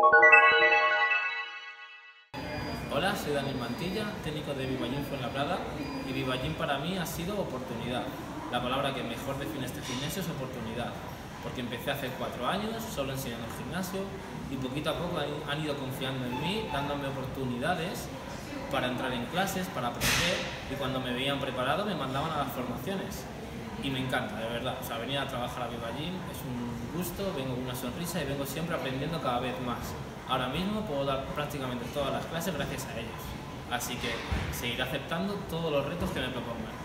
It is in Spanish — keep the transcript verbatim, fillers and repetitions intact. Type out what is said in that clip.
Hola, soy Daniel Mantilla, técnico de Viva Gym Fuenlabrada, y Viva Gym para mí ha sido oportunidad. La palabra que mejor define este gimnasio es oportunidad, porque empecé hace cuatro años solo enseñando el gimnasio y poquito a poco han ido confiando en mí, dándome oportunidades para entrar en clases, para aprender, y cuando me veían preparado me mandaban a las formaciones. Y me encanta, de verdad. O sea, venir a trabajar a Viva Gym es un gusto, vengo con una sonrisa y vengo siempre aprendiendo cada vez más. Ahora mismo puedo dar prácticamente todas las clases gracias a ellos. Así que seguiré aceptando todos los retos que me propongan.